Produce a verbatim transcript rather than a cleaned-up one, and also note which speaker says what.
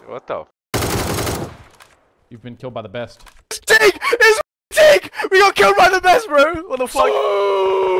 Speaker 1: What the?
Speaker 2: You've been killed by the best.
Speaker 3: It's Tig! It's Tig! We got killed by the best, bro! What the fuck?